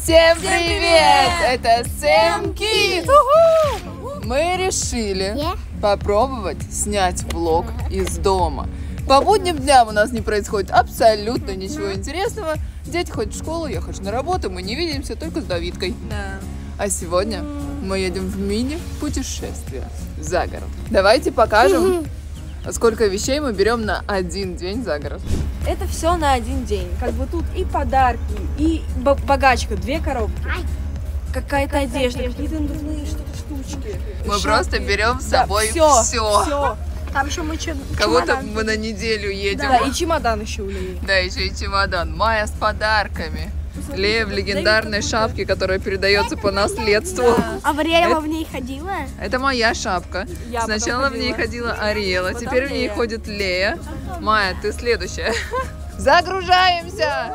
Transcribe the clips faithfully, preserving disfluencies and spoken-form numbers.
Всем привет! Это Сэм Кидс! Мы решили попробовать снять влог из дома. По будним дням у нас не происходит абсолютно ничего интересного. Дети ходят в школу, я хожу на работу, мы не видимся только с Давидкой. Да. А сегодня мы едем в мини-путешествие за город. Давайте покажем, сколько вещей мы берем на один день за город. Это все на один день. Как бы тут и подарки, и багачка, две коробки, какая-то одежда, какие-то надувные штучки. Мы шапки. Просто берем с собой да, все, все. все. Там еще мы че, Как будто чемодан. мы на неделю едем. Да, и чемодан еще у Леи. Да, еще и чемодан. Майя с подарками. Лея в легендарной шапке, которая передается по наследству. А Варьяева Это- в ней ходила? Это моя шапка. Я потом Сначала в ней ходила. ходила Ариэла, Потом теперь в ней Лея. ходит Лея. Майя, ты следующая. Загружаемся!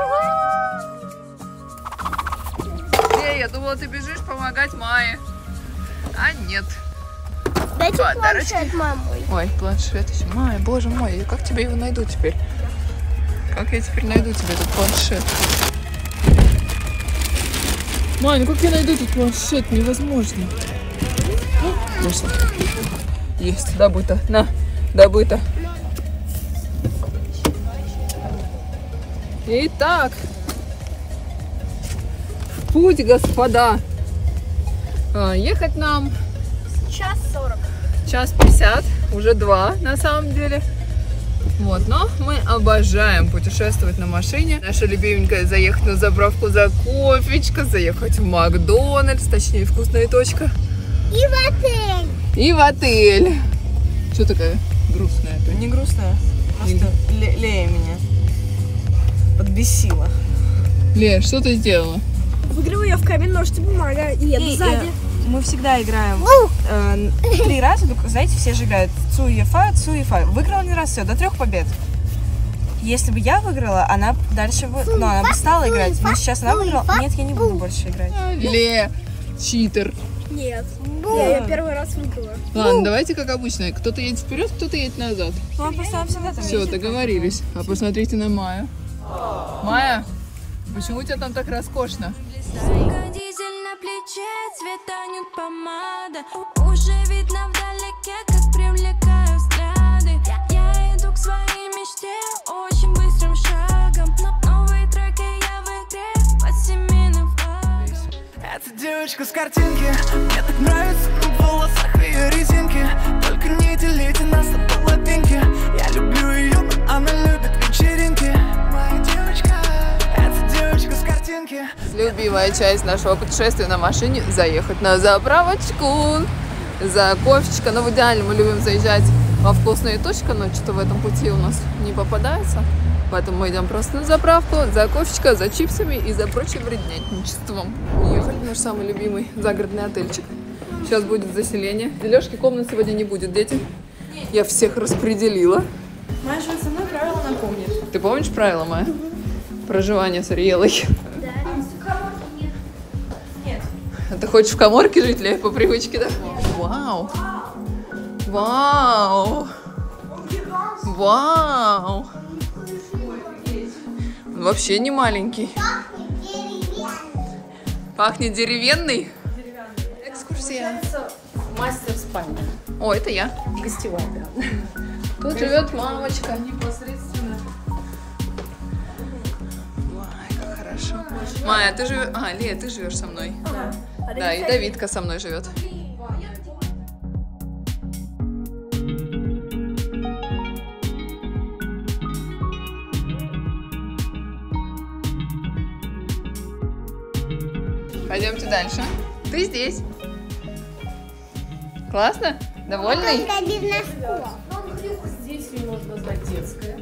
Лея, я думала, ты бежишь помогать Майе. А нет. Дайте Подарочки. планшет мамой. Ой, планшет еще. Майя, боже мой, я как тебе его найду теперь? Как я теперь найду тебе этот планшет? Майя, ну как я найду этот планшет? Невозможно. Вышла. Есть, добыто. На, добыто. Итак, в путь, господа. А, ехать нам Час сорок. час пятьдесят, уже два на самом деле. Вот, но мы обожаем путешествовать на машине. Наша любименькая заехать на заправку за кофечко, заехать в Макдональдс, точнее вкусная точка. И в отель. И в отель. Что такая грустная? ты? Не грустно, просто Ле- Лея меня подбесила. Лея, что ты сделала? Выигрываю я в камень, ножницы, бумага. И еду И, сзади. э, мы всегда играем э, три раза, только, знаете, все же играют Цуефа, Цуефа. Выиграла один раз, все, до трех побед. Если бы я выиграла, она дальше бы, ну, она бы стала играть. Но сейчас она выиграла, нет, я не буду больше играть. Лея, читер. Нет. Я, я первый раз выиграла. Ладно, давайте как обычно. Кто-то едет вперед, кто-то едет назад. Ну, а просто она всегда там Все, едет. договорились. А посмотрите на Майю. Майя, почему у тебя там так роскошно? Дизель на плече, цветанет помада. Уже видно вдалеке, как привлекаю взгляды. Я иду к своей мечте очень быстрым шагом. Но новые треки я в игре по семейным флагам. Эта девочка с картинки, мне так нравится, в волосах ее резинки. Только не делите нас на половинки. Я люблю ее, но она любит вечеринки. Моя девочка, эта девочка с картинки. Любимая часть нашего путешествия на машине – заехать на заправочку за кофечко. Но в идеале мы любим заезжать во вкусные точки, но что-то в этом пути у нас не попадается. Поэтому мы идем просто на заправку за кофечко, за чипсами и за прочим вреднятничеством. Ехали в наш самый любимый загородный отельчик. Сейчас будет заселение. Для Лёшки комнат сегодня не будет, дети. Я всех распределила. Майя живет со мной, правила напомнит. Ты помнишь правила, Майя? Проживание с Ариэлой. Нет. А ты хочешь в каморке жить, Лея, по привычке, да? Вау! Вау! Вау! Он вообще не маленький. Пахнет деревянный? Экскурсия. Мастер спальни. О, это я. Гостевая. Тут живет мамочка. Непосредственно. Ой, как хорошо. Майя, ты живешь... А, Лея, ты живешь со мной. Да. Да, и Давидка со мной живет. Пойдемте дальше. Ты здесь. Классно? Довольный? Здесь ее можно назвать детская.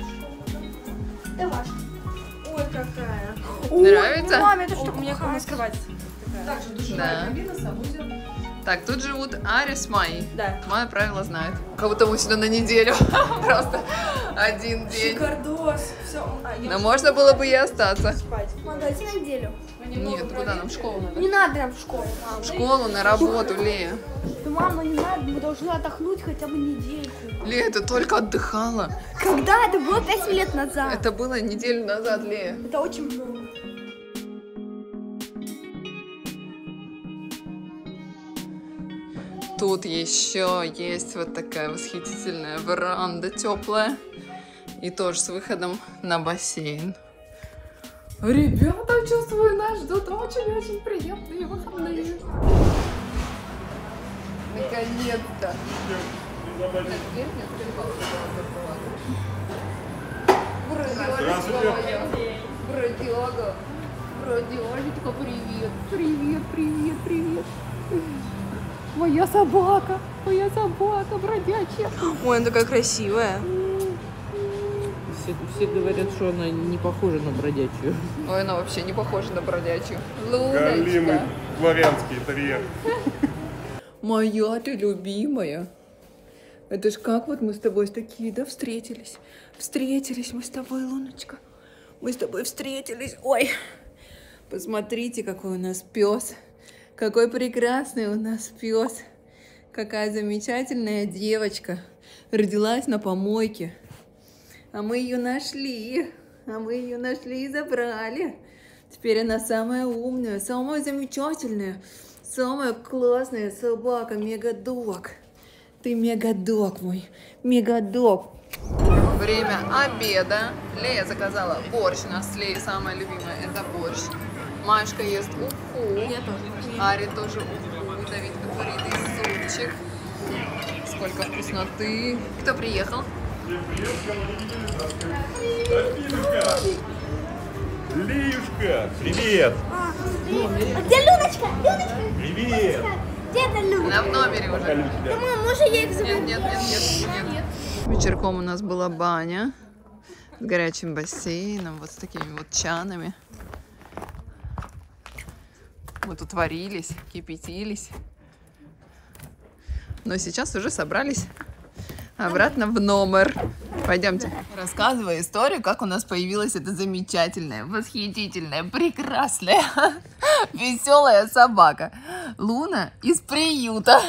Ой, какая. Нравится? Маме, это что? У меня как скрывать. Также душевая Да. кабина, санузел. Так, тут живут Ари с Майей. Да. Майя правила знает. Как будто мы сюда на неделю. Просто один день. Шикардос. Все. А, я Но можно было бы и остаться. спать. Дайте на неделю. Нет, куда нам в школу надо? Не надо нам в школу, мам. В школу, на работу, Лея. Да, мам, ну не надо, мы должны отдохнуть хотя бы недельку. Лея, ты только отдыхала. Когда? Это было пять лет назад. Это было неделю назад, Лея. Это очень много. Тут еще есть вот такая восхитительная веранда теплая. И тоже с выходом на бассейн. Ребята, чувствую, нас ждут очень-очень приятные выходные. Наконец-то. Бродяга. Бродяжечка, привет. Привет, привет, привет. Моя собака. Моя собака бродячая. Ой, она такая красивая. Все, все говорят, что она не похожа на бродячую. Ой, она вообще не похожа на бродячую. Галимый Луночка. дворянский интерьер. Моя ты любимая. Это ж как вот мы с тобой такие, да, встретились. Встретились мы с тобой, Луночка. Мы с тобой встретились. Ой, посмотрите, какой у нас пес. Какой прекрасный у нас пес. Какая замечательная девочка. Родилась на помойке. А мы ее нашли. А мы ее нашли и забрали. Теперь она самая умная, самая замечательная, самая классная собака, Мегадог. Ты Мегадог мой, Мегадог. Время обеда. Лея заказала борщ. У нас с Леей самое любимое — это борщ. Машка ест уху. Я тоже. Ари тоже уху. Давид курит супчик. Сколько вкусноты. Кто приехал? Леюшка, привет! А где Люночка? Люночка? Привет! Где это Люночка? Она в номере уже. Мам, может я их заберу? Нет, нет, нет, нет, нет. Вечерком у нас была баня с горячим бассейном, вот с такими вот чанами. Мы тут варились, кипятились. Но сейчас уже собрались обратно в номер. Пойдемте. Рассказываю историю, как у нас появилась эта замечательная, восхитительная, прекрасная, веселая собака. Луна из приюта.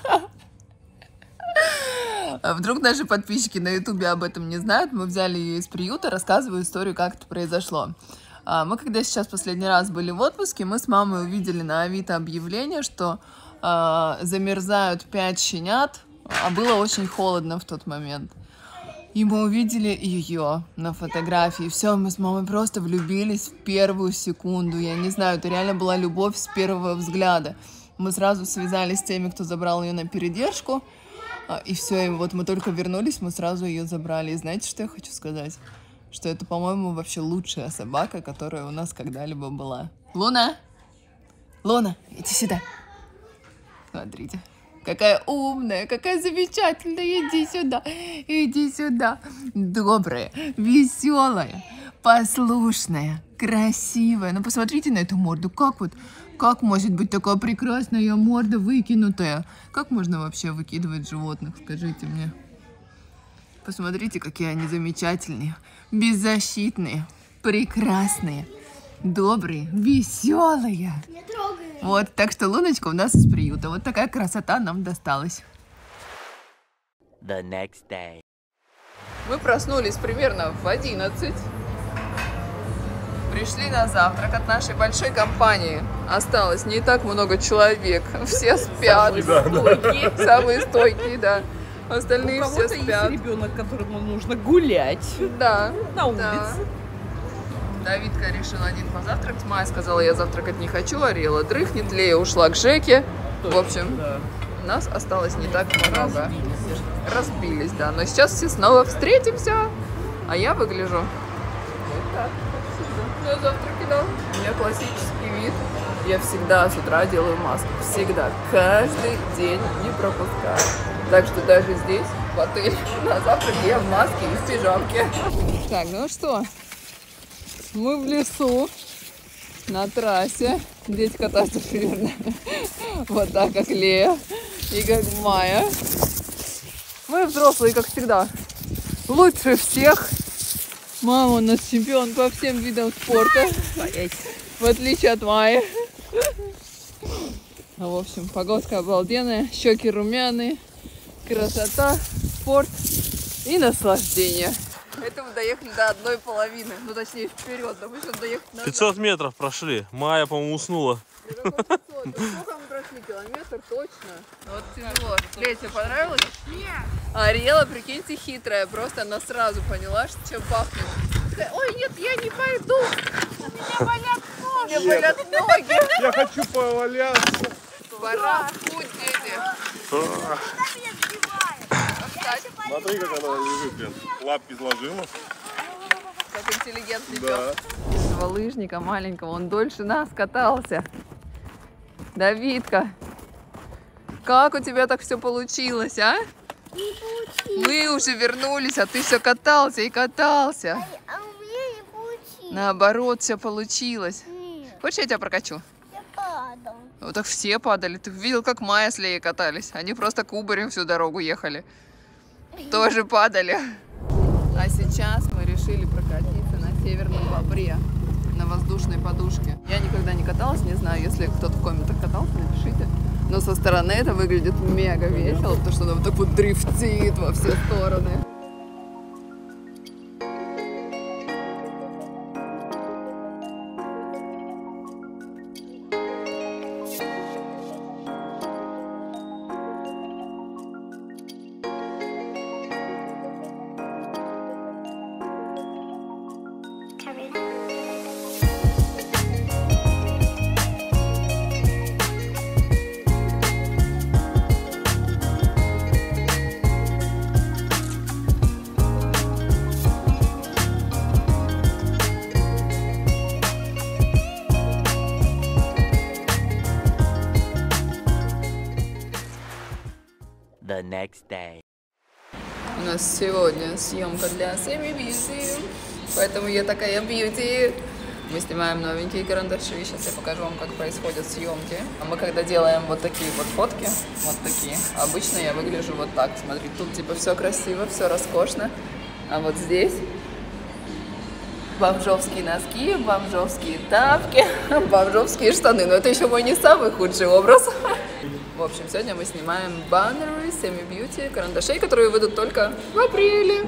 Вдруг наши подписчики на ютубе об этом не знают. Мы взяли ее из приюта, рассказываю историю, как это произошло. Мы когда сейчас последний раз были в отпуске, мы с мамой увидели на Авито объявление, что э, замерзают пять щенят, а было очень холодно в тот момент. И мы увидели ее на фотографии. Все, мы с мамой просто влюбились в первую секунду. Я не знаю, это реально была любовь с первого взгляда. Мы сразу связались с теми, кто забрал ее на передержку. И все, и вот мы только вернулись, мы сразу ее забрали. И знаете, что я хочу сказать? Что это, по-моему, вообще лучшая собака, которая у нас когда-либо была. Луна! Луна, иди сюда. Смотрите. Какая умная, какая замечательная. Иди сюда, иди сюда. Добрая, веселая, послушная, красивая. Ну, посмотрите на эту морду. Как вот, как может быть такая прекрасная морда выкинутая? Как можно вообще выкидывать животных, скажите мне? Посмотрите, какие они замечательные, беззащитные, прекрасные, добрые, веселые. Не трогай. Вот, так что Луночка у нас из приюта. Вот такая красота нам досталась. The next day. Мы проснулись примерно в одиннадцать. Пришли на завтрак от нашей большой компании. Осталось не так много человек. Все спят. Стойкие. Самые стойкие, да. Остальные У все кого-то спят. есть ребенок, которому нужно гулять Да. на улице. Да. Давидка решил один позавтракать. Майя сказала, я завтракать не хочу. Ариэла дрыхнет. Лея ушла к Жеке. В общем, Да. нас осталось не так много. Разбились, да. Но сейчас все снова встретимся. А я выгляжу вот так, как всегда. На завтраке, да. У меня классический вид. Я всегда с утра делаю маску. Всегда. Каждый день не пропускаю. Так что даже здесь, в отеле, на завтрак я в маске и в пижамке. Так, ну что, мы в лесу, на трассе. Дети катаются примерно вот так, как Лея и как Майя. Мы взрослые, как всегда, лучше всех. Мама у нас чемпион по всем видам спорта, в отличие от Майи. В общем, погодка обалденная, щеки румяные. Красота, спорт и наслаждение. Это мы доехали до одной половины, ну точнее вперед, но мы сейчас доехать назад. пятьсот метров прошли. Майя, по-моему, уснула. Сколько мы прошли? Если километр точно. Вот тяжело. Лесь, тебе понравилось? Нет. Ариэла, прикиньте, хитрая. Просто она сразу поняла, что чем пахнет. Такая, ой, нет, я не пойду. У меня болят ноги. У меня болят ноги. Я хочу поваляться. Пора в путь, дети. Смотри, как она лежит, блин. Лапки сложила. Как интеллигентный Да. пес. Этого лыжника маленького, он дольше нас катался. Давидка, как у тебя так все получилось, а? Не получилось. Мы уже вернулись, а ты все катался и катался. А, а у меня не получилось. Наоборот, все получилось. Нет, Хочешь, я тебя прокачу? я падал. Вот так все падали. Ты видел, как Майя с Леей катались? Они просто кубарем всю дорогу ехали. Тоже падали. А сейчас мы решили прокатиться на Северном Бобре, на воздушной подушке. Я никогда не каталась, не знаю, если кто-то в комментах катался, напишите. Но со стороны это выглядит мега весело, потому что она вот так вот дрифтит во все стороны. The next day. У нас сегодня съемка для Семи Бьюти, поэтому я такая бьюти. Мы снимаем новенькие карандаши, сейчас я покажу вам, как происходят съемки. А мы когда делаем вот такие вот фотки, вот такие, обычно я выгляжу вот так, смотри, тут типа все красиво, все роскошно, а вот здесь бомжовские носки, бомжовские тапки, бомжовские штаны, но это еще мой не самый худший образ. В общем, сегодня мы снимаем баннеры Семи Бьюти, карандашей, которые выйдут только в апреле.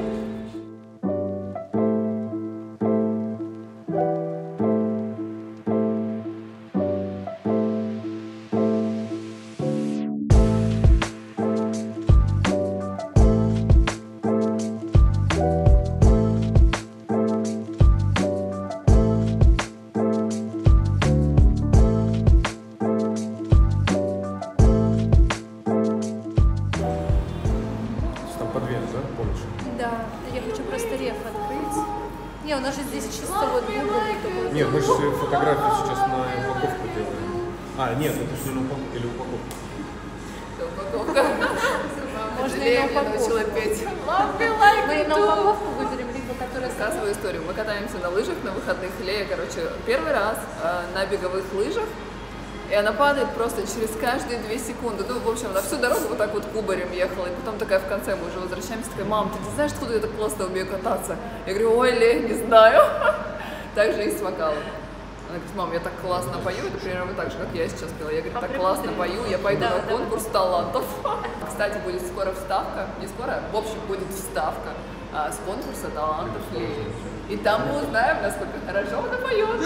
Да, я хочу просто реф открыть. Не, у нас же здесь чисто вот Google. Нет, мы же фотографию сейчас на упаковку делаем. А, нет, это же не упаковка или упаковка. Упаковка. Можно и на упаковку. Начала петь. Мы и на упаковку выберем, либо которая... Рассказываю историю. Мы катаемся на лыжах на выходных. Лея, короче, первый раз э, на беговых лыжах. И она падает просто через каждые две секунды. Ну, в общем, на всю дорогу вот так вот кубарем ехала. И потом такая в конце, мы уже возвращаемся, такая: мам, ты не знаешь, откуда я так классно умею кататься? Я говорю: ой, Лея, не знаю. Так же и с вокалом. Она говорит: мам, я так классно пою. Это примерно так же, как я сейчас пела. Я говорю: так классно пою, я пойду на конкурс талантов. Кстати, будет скоро вставка. Не скоро, в общем, будет вставка а, с конкурса талантов Леи. И там мы узнаем, насколько хорошо она поет.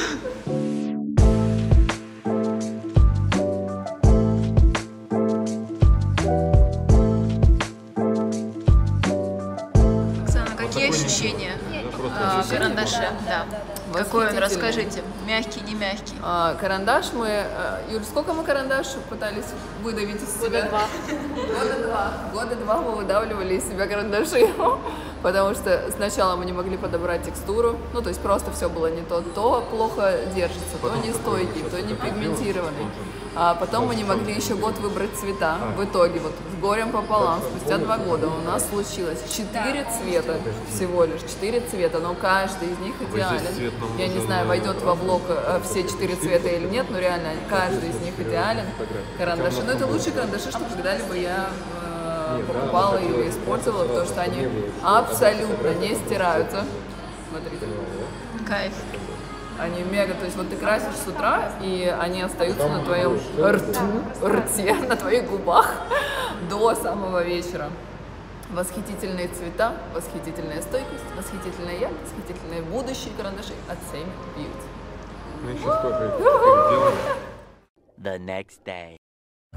Какие ощущения а, карандаша? Да. Какой он? Расскажите. Мягкий, не мягкий? А, карандаш мы... А, Юль, сколько мы карандаш пытались выдавить из себя? Года два. Года два. Года два мы выдавливали из себя карандаши. Потому что сначала мы не могли подобрать текстуру. Ну, то есть просто все было не то. То плохо держится, то не стойкий, то не пигментированный. А потом мы не могли еще год выбрать цвета. В итоге, вот с горем пополам, спустя два года у нас случилось четыре цвета всего лишь. Четыре цвета, но каждый из них идеален. Я не знаю, войдет во влог все четыре цвета или нет, но реально каждый из них идеален. Карандаши. Но это лучшие карандаши, что когда-либо я э, покупала или использовала, потому что они абсолютно не стираются. Смотрите. Кайф. Они мега, то есть вот ты красишь с утра, и они остаются на твоем рту, рте, на твоих губах до самого вечера. Восхитительные цвета, восхитительная стойкость, восхитительная я, восхитительные будущие карандаши от Семи Бьюти. Ну еще сколько их делаем? The next day.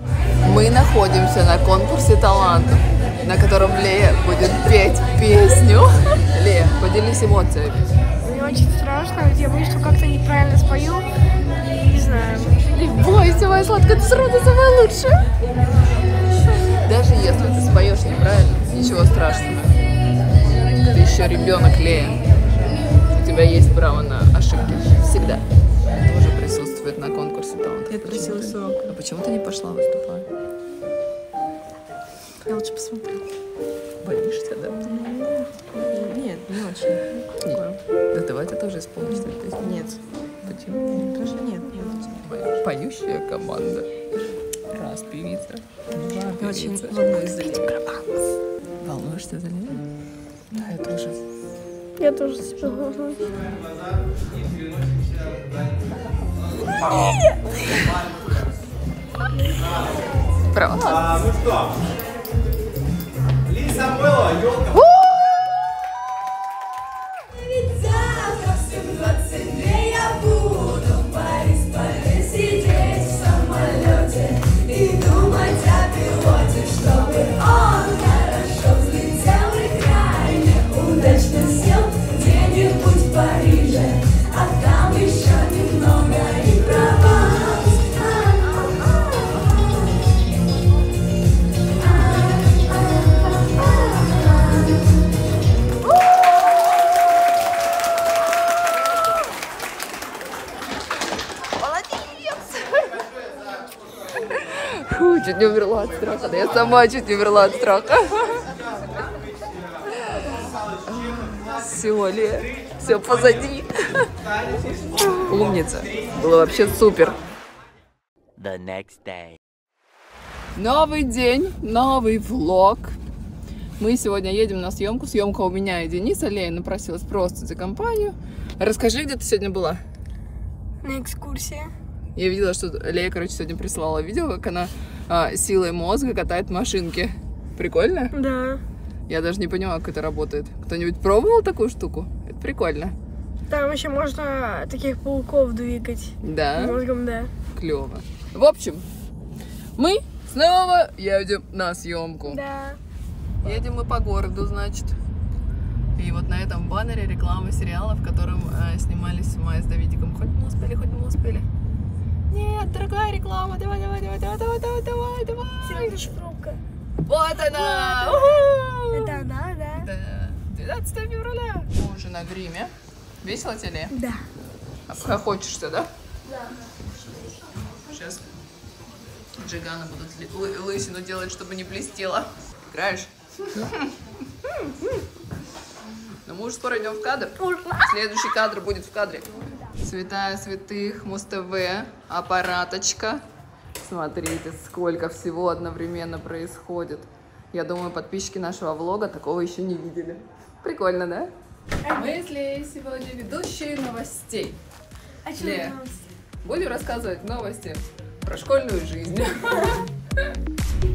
Мы находимся на конкурсе талантов, на котором Лея будет петь песню. Лея, поделись эмоциями. Мне очень страшно, я боюсь, что как-то неправильно спою. Не знаю. Не бойся, моя сладкая, ты все равно самая лучшая. Даже если ты споешь неправильно, ничего страшного. Ты еще ребенок, Лея. У тебя есть право на ошибки. Всегда. Это уже присутствует на конкурсе талантов. Я просила срок. А почему ты не пошла выступать? Я лучше посмотрю. Боишься, да? Нет, не очень. Нет. Да давай ты тоже исполнишь эту песню. Нет. Почему? Тоже нет. Нет. Поющая команда. Раз певица. Два Я очень певица. волнуюсь за Лею. Волнуешься за Лею? Да, я тоже. Я тоже себя волнуюсь. Право. А, ну что? Лиса Самойлова, елка. Фу, чуть не умерла от страха. Да я сама чуть не умерла от страха. Все, Лея, все позади. Умница. Было вообще супер. The next day. Новый день, новый влог. Мы сегодня едем на съемку. Съемка у меня и Дениса. Лея напросилась просто за компанию. Расскажи, где ты сегодня была? На экскурсии. Я видела, что Лея, короче, сегодня прислала видео, как она а, силой мозга катает машинки. Прикольно? Да. Я даже не понимаю, как это работает. Кто-нибудь пробовал такую штуку? Это прикольно. Там еще можно таких пауков двигать. Да? Мозгом, да. Клево. В общем, мы снова едем на съемку. Да. Едем мы по городу, значит. И вот на этом баннере реклама сериала, в котором э, снимались Майя с Давидиком. Хоть мы успели, хоть мы успели. Нет, дорогая реклама, давай, давай, давай, давай, давай, давай, давай, давай. Сегодня шпрунка. Вот она! Это она, да? Да. двенадцатое февраля. Мы уже на гриме. Весело тебе? Да. Обхохочешься, да? Да. Сейчас Джиганы будут ли- лысину делать, чтобы не блестело. Играешь? Но мы уже скоро идем в кадр. Следующий кадр будет в кадре. Святая святых, Муз-ТВ, аппараточка. Смотрите, сколько всего одновременно происходит. Я думаю, подписчики нашего влога такого еще не видели. Прикольно, да? Мы с Леей сегодня ведущие новостей. А что Лея, новости? будем рассказывать новости про школьную жизнь.